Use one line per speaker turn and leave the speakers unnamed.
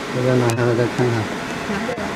这个拿下来再看看。
拿着。